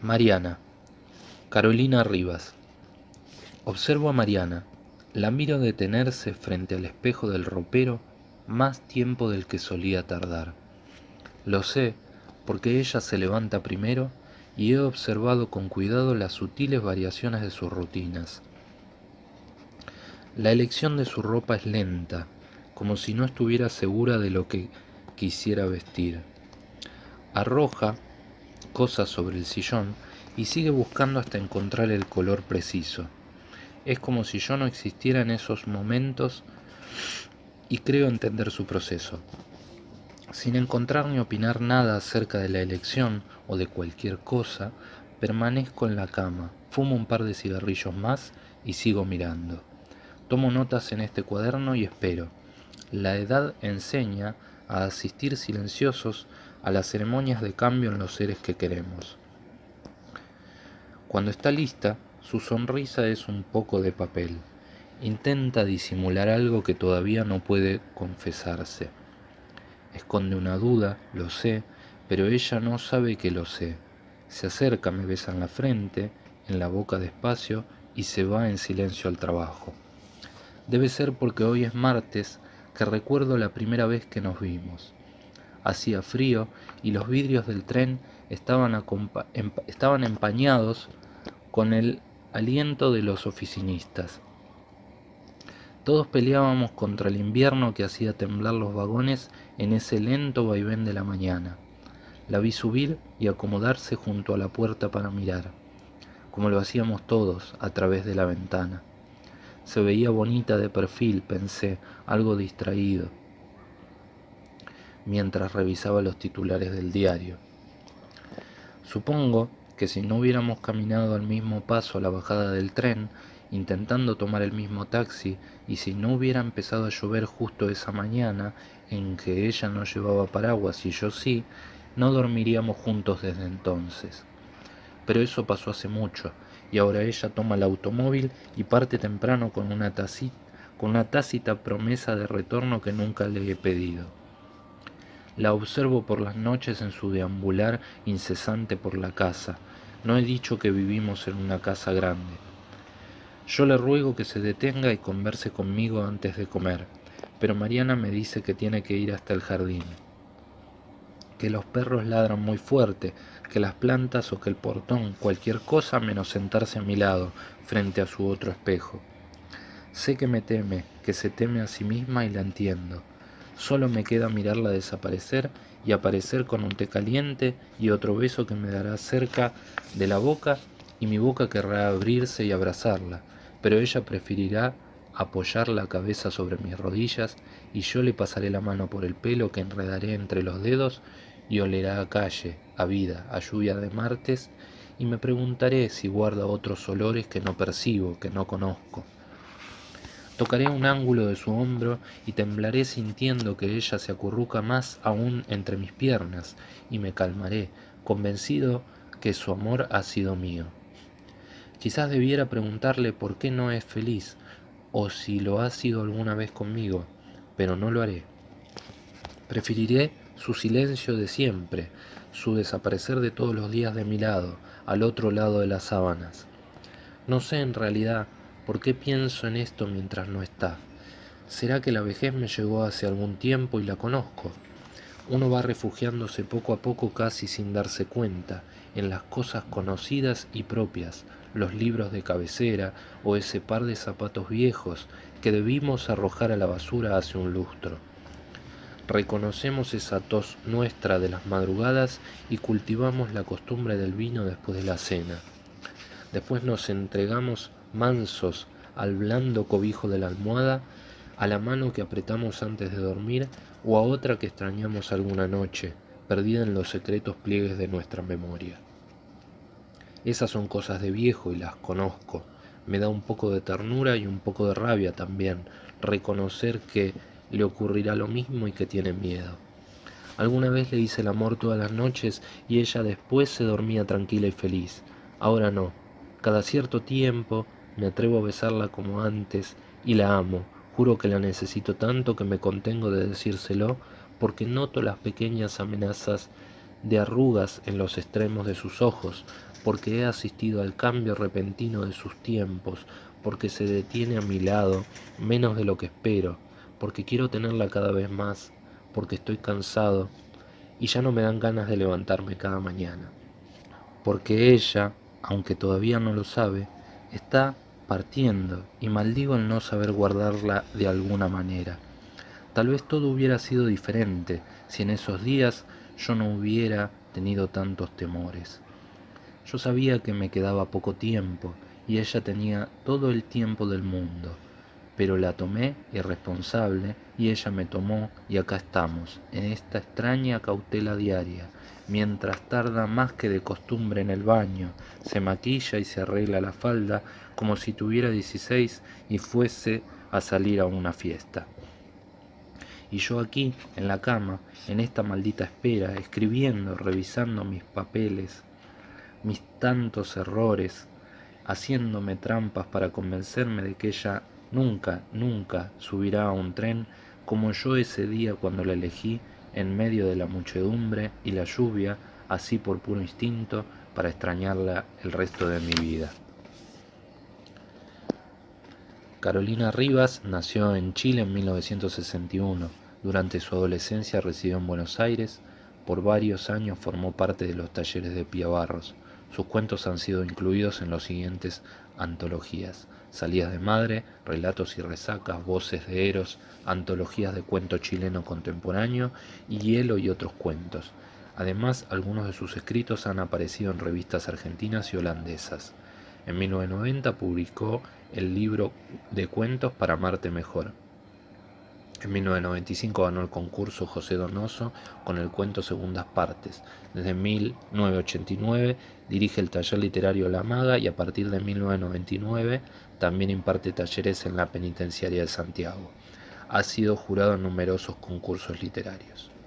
Mariana, Carolina Rivas. Observo a Mariana, la miro detenerse frente al espejo del ropero más tiempo del que solía tardar. Lo sé porque ella se levanta primero y he observado con cuidado las sutiles variaciones de sus rutinas. La elección de su ropa es lenta, como si no estuviera segura de lo que quisiera vestir. Arroja cosas sobre el sillón y sigue buscando hasta encontrar el color preciso. Es como si yo no existiera en esos momentos y creo entender su proceso. Sin encontrar ni opinar nada acerca de la elección o de cualquier cosa, permanezco en la cama, fumo un par de cigarrillos más y sigo mirando. Tomo notas en este cuaderno y espero. La edad enseña a asistir silenciosos a las ceremonias de cambio en los seres que queremos. Cuando está lista, su sonrisa es un poco de papel. Intenta disimular algo que todavía no puede confesarse. Esconde una duda, lo sé, pero ella no sabe que lo sé. Se acerca, me besa en la frente, en la boca despacio y se va en silencio al trabajo. Debe ser porque hoy es martes que recuerdo la primera vez que nos vimos. Hacía frío y los vidrios del tren estaban empañados con el aliento de los oficinistas. Todos peleábamos contra el invierno que hacía temblar los vagones en ese lento vaivén de la mañana. La vi subir y acomodarse junto a la puerta para mirar, como lo hacíamos todos a través de la ventana. Se veía bonita de perfil, pensé, algo distraído, mientras revisaba los titulares del diario. Supongo que si no hubiéramos caminado al mismo paso a la bajada del tren, intentando tomar el mismo taxi, y si no hubiera empezado a llover justo esa mañana en que ella no llevaba paraguas y yo sí, no dormiríamos juntos desde entonces. Pero eso pasó hace mucho, y ahora ella toma el automóvil y parte temprano con una tácita promesa de retorno que nunca le he pedido. La observo por las noches en su deambular incesante por la casa. No he dicho que vivimos en una casa grande. Yo le ruego que se detenga y converse conmigo antes de comer, pero Mariana me dice que tiene que ir hasta el jardín, que los perros ladran muy fuerte, que las plantas o que el portón, cualquier cosa menos sentarse a mi lado, frente a su otro espejo. Sé que me teme, que se teme a sí misma y la entiendo. Solo me queda mirarla desaparecer y aparecer con un té caliente y otro beso que me dará cerca de la boca y mi boca querrá abrirse y abrazarla, pero ella preferirá apoyar la cabeza sobre mis rodillas y yo le pasaré la mano por el pelo que enredaré entre los dedos y olerá a calle, a vida, a lluvia de martes y me preguntaré si guarda otros olores que no percibo, que no conozco. Tocaré un ángulo de su hombro y temblaré sintiendo que ella se acurruca más aún entre mis piernas y me calmaré, convencido que su amor ha sido mío. Quizás debiera preguntarle por qué no es feliz o si lo ha sido alguna vez conmigo, pero no lo haré. Preferiré su silencio de siempre, su desaparecer de todos los días de mi lado, al otro lado de las sábanas. No sé en realidad por qué pienso en esto mientras no está. ¿Será que la vejez me llegó hace algún tiempo y la conozco? Uno va refugiándose poco a poco casi sin darse cuenta en las cosas conocidas y propias, los libros de cabecera o ese par de zapatos viejos que debimos arrojar a la basura hace un lustro. Reconocemos esa tos nuestra de las madrugadas y cultivamos la costumbre del vino después de la cena. Después nos entregamos mansos al blando cobijo de la almohada, a la mano que apretamos antes de dormir o a otra que extrañamos alguna noche, perdida en los secretos pliegues de nuestra memoria. Esas son cosas de viejo y las conozco. Me da un poco de ternura y un poco de rabia también reconocer que le ocurrirá lo mismo y que tiene miedo. Alguna vez le hice el amor todas las noches y ella después se dormía tranquila y feliz. Ahora no. Cada cierto tiempo me atrevo a besarla como antes y la amo. Juro que la necesito tanto que me contengo de decírselo porque noto las pequeñas amenazas de arrugas en los extremos de sus ojos, porque he asistido al cambio repentino de sus tiempos, porque se detiene a mi lado menos de lo que espero, porque quiero tenerla cada vez más, porque estoy cansado y ya no me dan ganas de levantarme cada mañana, porque ella, aunque todavía no lo sabe, está partiendo y maldigo el no saber guardarla de alguna manera. Tal vez todo hubiera sido diferente si en esos días yo no hubiera tenido tantos temores. Yo sabía que me quedaba poco tiempo y ella tenía todo el tiempo del mundo, pero la tomé irresponsable y ella me tomó y acá estamos, en esta extraña cautela diaria, mientras tarda más que de costumbre en el baño, se maquilla y se arregla la falda como si tuviera 16 y fuese a salir a una fiesta. Y yo aquí, en la cama, en esta maldita espera, escribiendo, revisando mis papeles, mis tantos errores, haciéndome trampas para convencerme de que ella nunca, nunca subirá a un tren como yo ese día cuando la elegí en medio de la muchedumbre y la lluvia, así por puro instinto, para extrañarla el resto de mi vida. Carolina Rivas nació en Chile en 1961. Durante su adolescencia residió en Buenos Aires. Por varios años formó parte de los talleres de Pía Barros. Sus cuentos han sido incluidos en las siguientes antologías: Salidas de Madre, Relatos y Resacas, Voces de Eros, Antologías de Cuento Chileno Contemporáneo y Hielo y otros cuentos. Además, algunos de sus escritos han aparecido en revistas argentinas y holandesas. En 1990 publicó el libro de cuentos Para amarte mejor. En 1995 ganó el concurso José Donoso con el cuento Segundas Partes. Desde 1989 dirige el taller literario La Maga y a partir de 1999 también imparte talleres en la Penitenciaria de Santiago. Ha sido jurado en numerosos concursos literarios.